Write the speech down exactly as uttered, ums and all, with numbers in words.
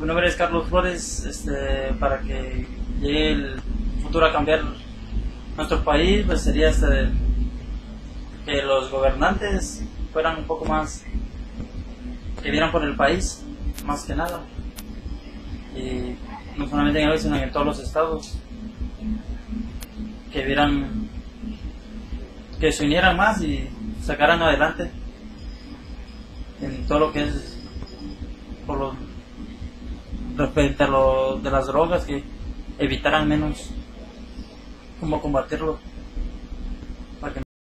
Mi nombre es Carlos Flores, este, para que llegue el futuro a cambiar nuestro país, pues sería este, que los gobernantes fueran un poco más, que vieran por el país, más que nada. Y no solamente en el sino en todos los estados, que vieran, que se unieran más y sacaran adelante en todo lo que es por lo respecto a lo de las drogas, que evitaran menos cómo combatirlo.